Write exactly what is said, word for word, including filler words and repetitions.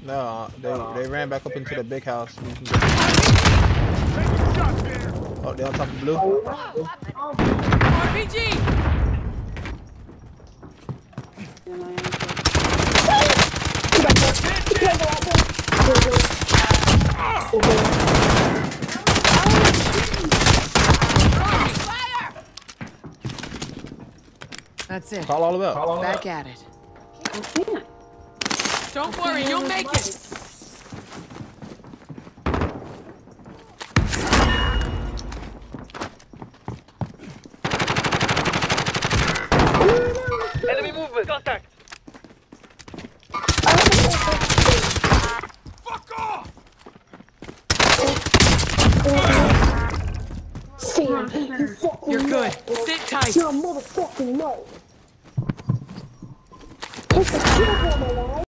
No, they they ran back up into the big house. You can go. Oh, they on top of blue. R P G. That's it. Call all of up. Back at it. I can't. Don't worry, you'll make it. Enemy movement. Contact. Fuck off! Sam, you fucking You're good. know. Sit tight. You're a motherfucking no.